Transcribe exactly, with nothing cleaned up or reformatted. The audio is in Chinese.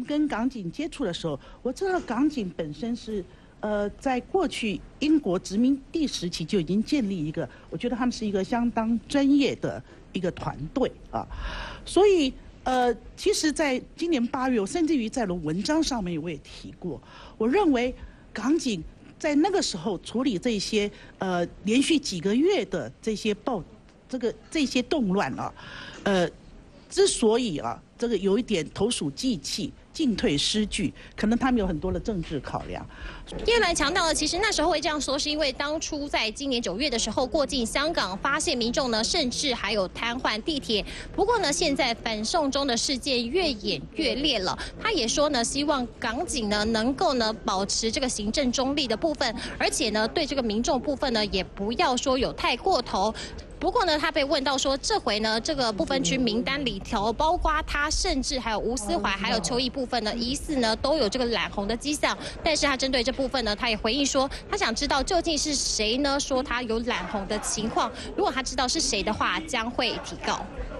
跟港警接触的时候，我知道港警本身是。呃，在过去英国殖民地时期就已经建立一个，我觉得他们是一个相当专业的一个团队啊，所以呃，其实在今年八月，我甚至于在文章上面我也提过，我认为港警在那个时候处理这些呃连续几个月的这些暴这个这些动乱啊，呃，之所以啊这个有一点投鼠忌器。进退失据，可能他们有很多的政治考量。 叶兰强调了，其实那时候会这样说，是因为当初在今年九月的时候过境香港，发现民众呢甚至还有瘫痪地铁。不过呢，现在反送中的事件越演越烈了。他也说呢，希望港警呢能够呢保持这个行政中立的部分，而且呢对这个民众部分呢也不要说有太过头。不过呢，他被问到说，这回呢，这个不分区名单里头，包括他，甚至还有吴思怀，还有邱毅部分呢，疑似呢都有这个染红的迹象。但是他针对这部分呢，他也回应说，他想知道究竟是谁呢说他有染红的情况，如果他知道是谁的话，将会提告。